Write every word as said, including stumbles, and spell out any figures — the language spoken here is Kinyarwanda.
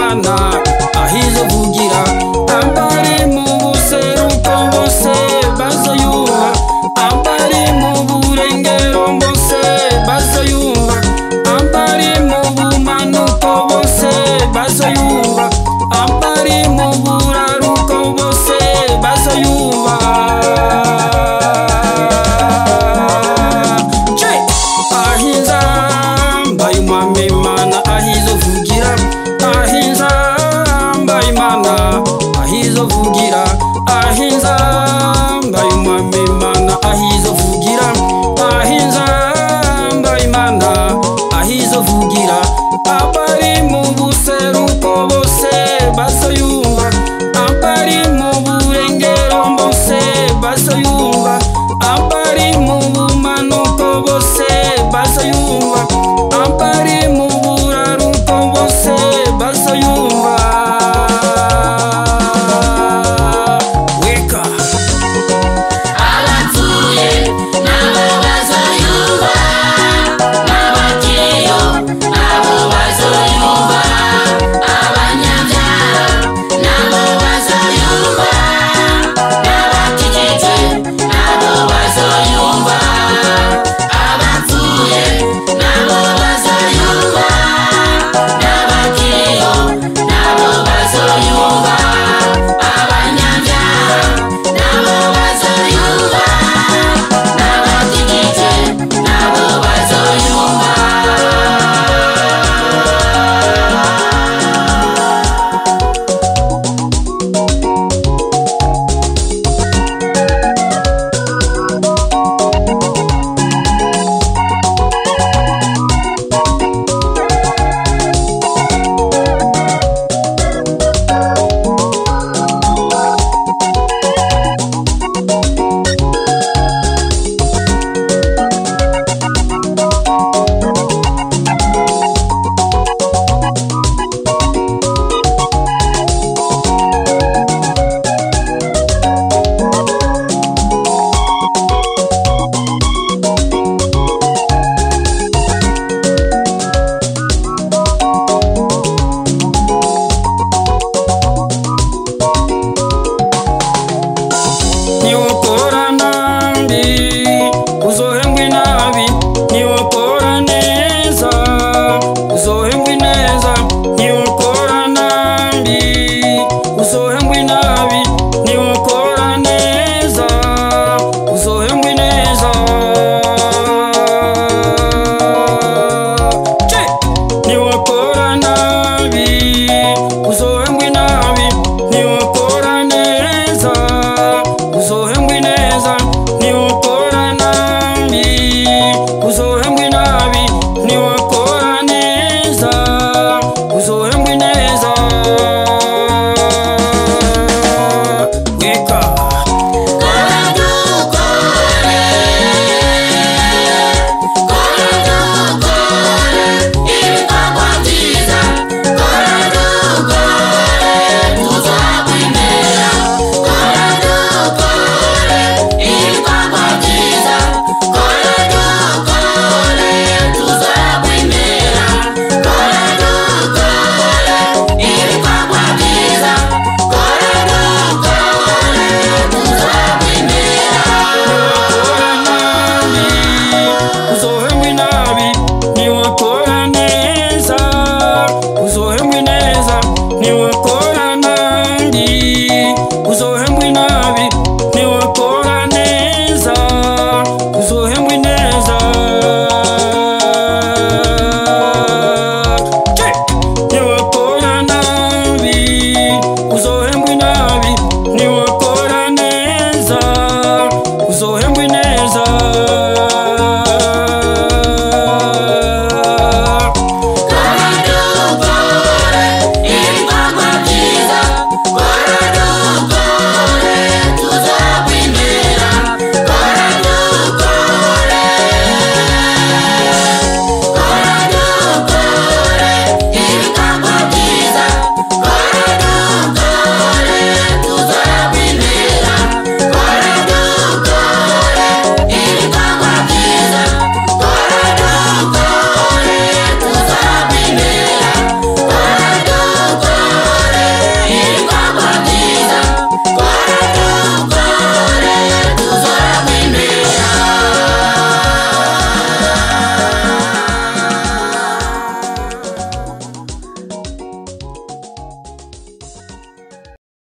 Imana ahizo vugira abari mu buseruko bose bazoyumva abari mu burengero bose bazoyumva abari mu bumanuko bose bazoyumva abari mu buraruko bose bazoyumva ahiza mbaye umwami Imana ahizo vugira ahiza mbaye Imana ahizo vugira ahiza mbaye umwami Imana ahizo vugira ahiza mbaye Imana ahizo vugira abari mu buseruko bose bazoyumva abari mu burengero bose bazoyumva abari mu bumanuko bose bazoyumva abari mu buraruko bose bazoyumva weka abapfuye nabo bazoyumva n'abakiriyo nabo bazoyumva abanyabyaha nabo bazoyumva n'abakijijwe nabo bazoyumva abapfuye nabo bazoyumva n'abakiriyo nabo bazoyumva abanyabyaha nabo bazoyumva n'abakijijwe nabo bazoyumva. niwukora nabi uzohembwa inabi niwukora neza uzohembwa ineza niwukora nabi uzohembwa inabi niwukora neza uzohembwa ineza niwukora nabi uzohembwa inabi niwukora neza uzohembwa ineza niwukora nabi uzohembwa inabi niwukora neza uzohembwa ineza weka Kora dukore, kora dukore ibikorwa byiza, kora dukore tuzakwemera, kora dukore ibikorwa byiza, kora dukore tuzakwemera, kora dukore ibikorwa byiza, kora dukore tuzakwemera. uzohembwa inabi niwukora neza uzohembwa ineza niwukora